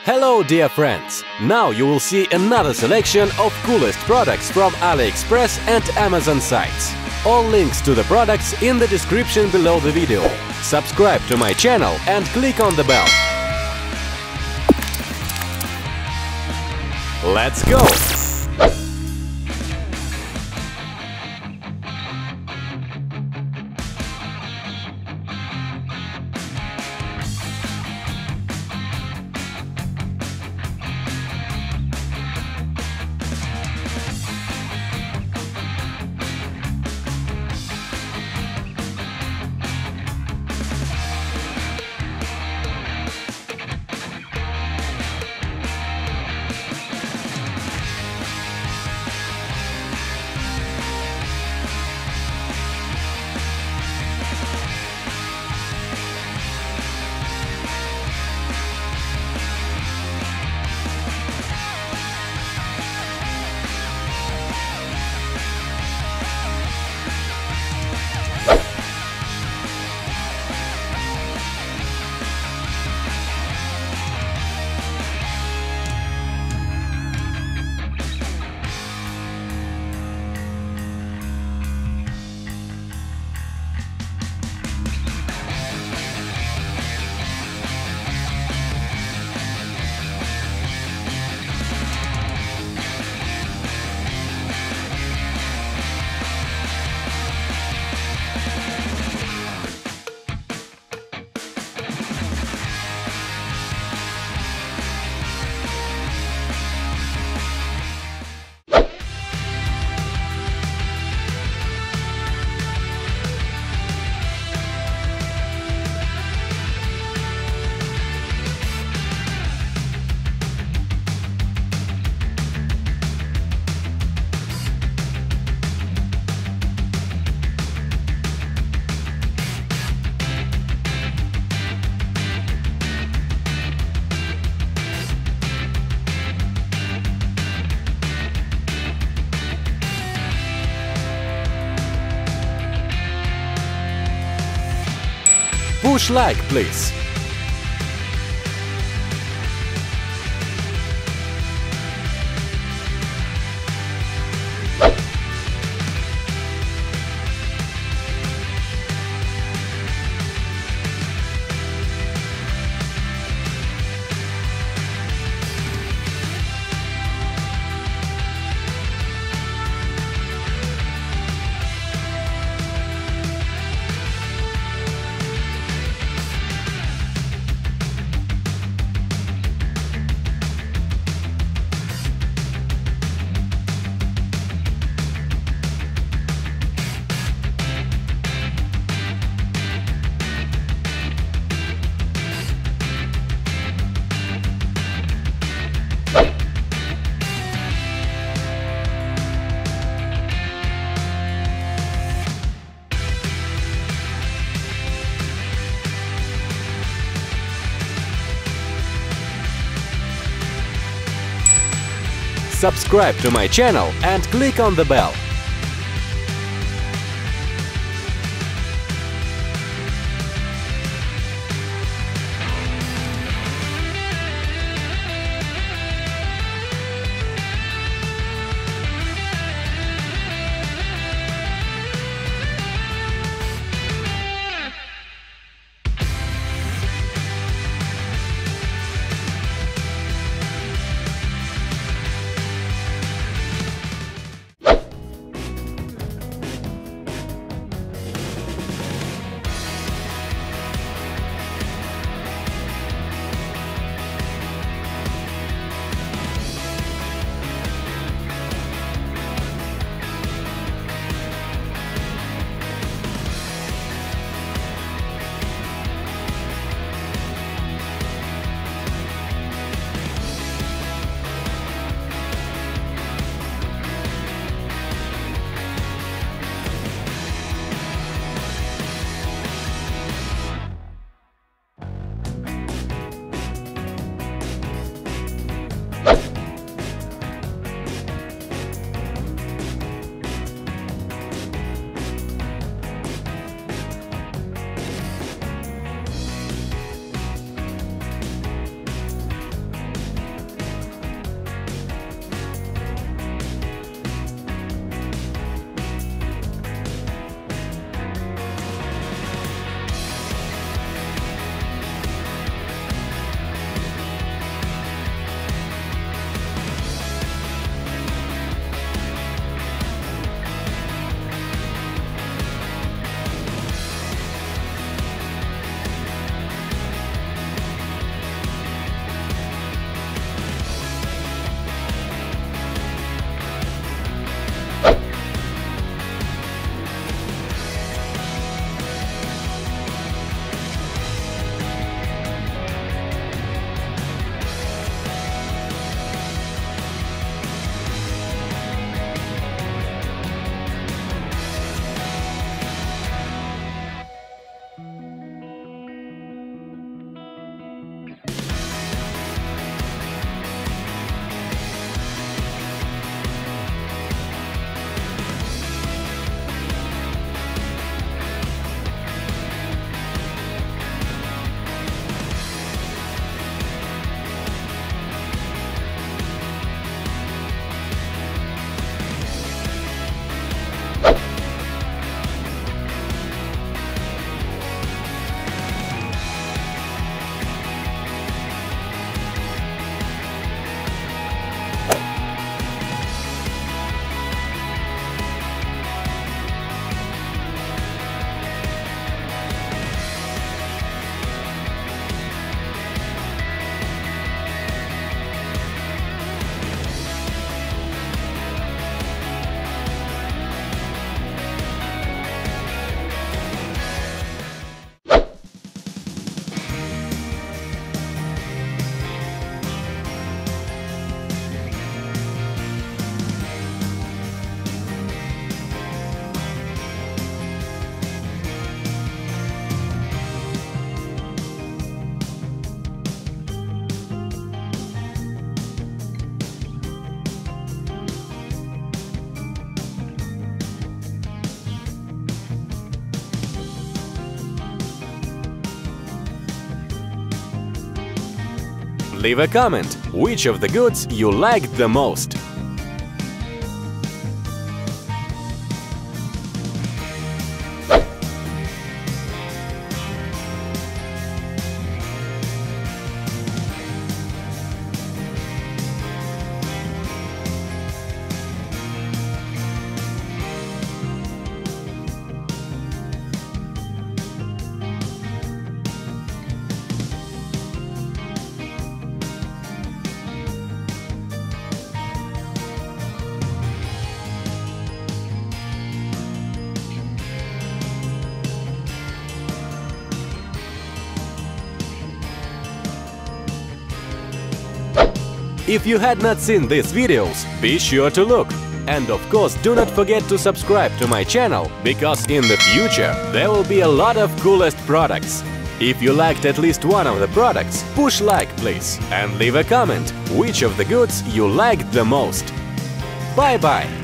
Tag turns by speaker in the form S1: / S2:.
S1: Hello dear friends! Now you will see another selection of coolest products from AliExpress and Amazon sites. All links to the products in the description below the video. Subscribe to my channel and click on the bell. Let's go! Push like, please. Subscribe to my channel and click on the bell. leave a comment which of the goods you liked the most. If you had not seen these videos, be sure to look. And of course, do not forget to subscribe to my channel, because in the future there will be a lot of coolest products. If you liked at least one of the products, push like please and leave a comment which of the goods you liked the most. Bye bye!